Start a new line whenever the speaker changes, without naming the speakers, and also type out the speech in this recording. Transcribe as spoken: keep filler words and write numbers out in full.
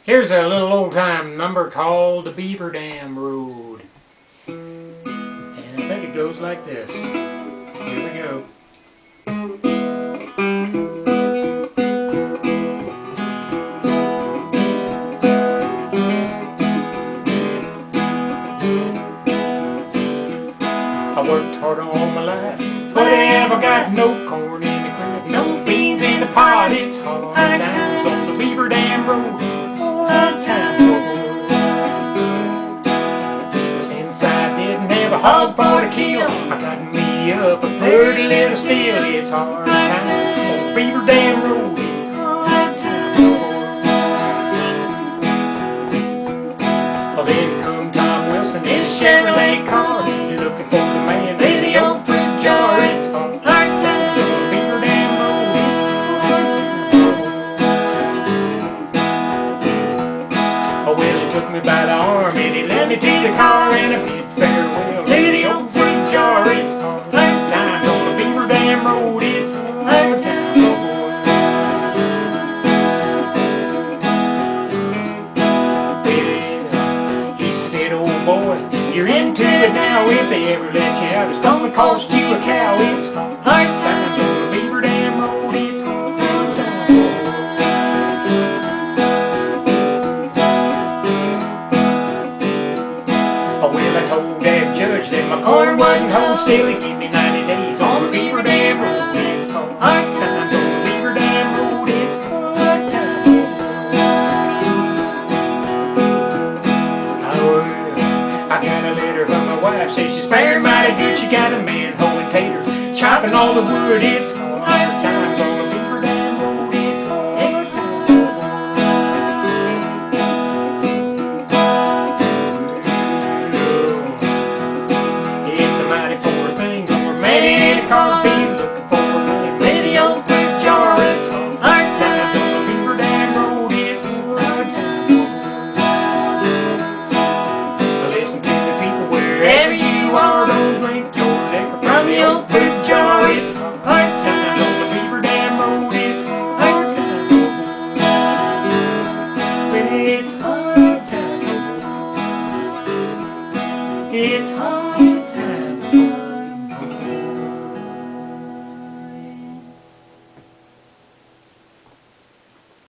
Here's a little old-time number called the Beaverdam Road. And I think it goes like this. Here we go. I worked hard all my life, but I haven't got no corn in the crib, no beans in the pot. It's hard times on the Beaverdam Road. Hard times. Since I didn't have a hog for to kill, I got me up a pretty little still. It's hard times on the Beaverdam Road. It's hard times. Well, then come Tom Wilson in his Chevrolet car, looking for the man in the old fruit jar. It's hard times on the Beaverdam Road. It's hard times. Oh, well, he took me by the arm and he led me to the car, and I bid farewell to the old fruit jar. It's hard times on the Beaverdam Road. It's hard times. Well, he said, "Oh boy, you're into it now. If they ever let you out, it's gonna cost you a cow." It's hard times on the Beaverdam Road. It's hard times. Oh, well, I told that judge that my corn wasn't hold still. He gave me ninety days on the Beaverdam Road. It's hard times on the Beaverdam Road. It's hard times. Oh, I got a letter from my wife, says she's fair mighty good. She got a man hoeing taters, chopping all the wood. It's hard times on the Beaverdam Road. It's hard times. It's a mighty poor thing for Manny in a car being looking for a man with the old fruit jar. It's hard times on the Beaverdam Road. It's hard times. Listen to the people wherever you are. Don't drink your liquor from the old fruit jar. It's hard times on the Beaverdam Road. It's hard times. Well, it's hard times. It's hard.